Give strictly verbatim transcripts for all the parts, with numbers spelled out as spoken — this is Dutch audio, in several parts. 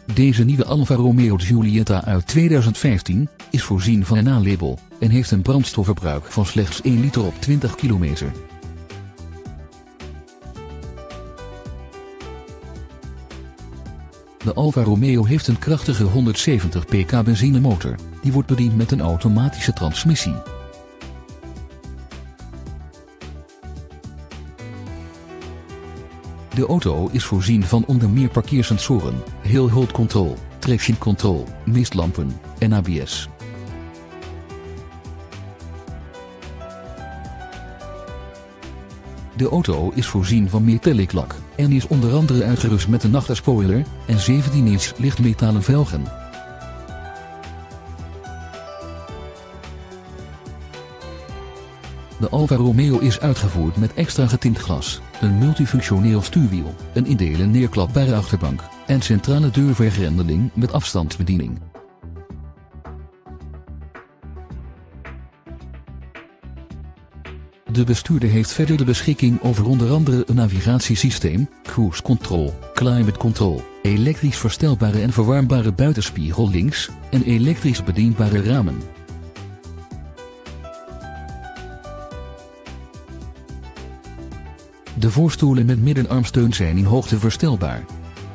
Deze nieuwe Alfa Romeo Giulietta uit tweeduizend vijftien is voorzien van een A-label en heeft een brandstofverbruik van slechts één liter op twintig kilometer. De Alfa Romeo heeft een krachtige honderdzeventig pk benzinemotor, die wordt bediend met een automatische transmissie. De auto is voorzien van onder meer parkeersensoren, hill hold control, traction control, mistlampen en A B S. De auto is voorzien van metallic lak en is onder andere uitgerust met een achterspoiler en zeventien inch lichtmetalen velgen. De Alfa Romeo is uitgevoerd met extra getint glas, een multifunctioneel stuurwiel, een in delen neerklapbare achterbank en centrale deurvergrendeling met afstandsbediening. De bestuurder heeft verder de beschikking over onder andere een navigatiesysteem, cruise control, climate control, elektrisch verstelbare en verwarmbare buitenspiegel links en elektrisch bedienbare ramen. De voorstoelen met middenarmsteun zijn in hoogte verstelbaar.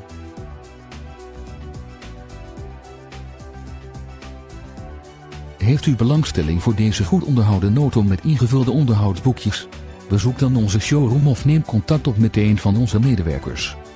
Heeft u belangstelling voor deze goed onderhouden auto met ingevulde onderhoudsboekjes? Bezoek dan onze showroom of neem contact op met een van onze medewerkers.